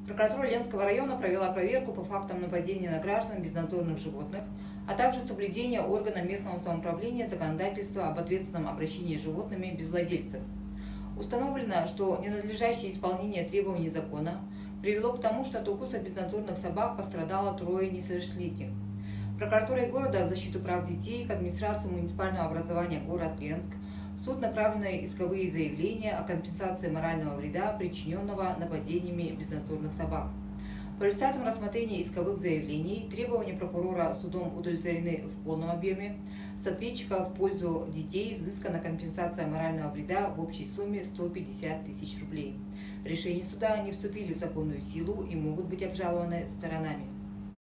Прокуратура Ленского района провела проверку по фактам нападения на граждан безнадзорных животных, а также соблюдения органа местного самоуправления законодательства об ответственном обращении с животными без владельцев. Установлено, что ненадлежащее исполнение требований закона привело к тому, что от укуса безнадзорных собак пострадало 3 несовершеннолетних. Прокуратурой города в защиту прав детей к администрации муниципального образования город Ленск в суд направлены исковые заявления о компенсации морального вреда, причиненного нападениями безнадзорных собак. По результатам рассмотрения исковых заявлений требования прокурора судом удовлетворены в полном объеме. С ответчика в пользу детей взыскана компенсация морального вреда в общей сумме 150 тысяч рублей. Решения суда не вступили в законную силу и могут быть обжалованы сторонами.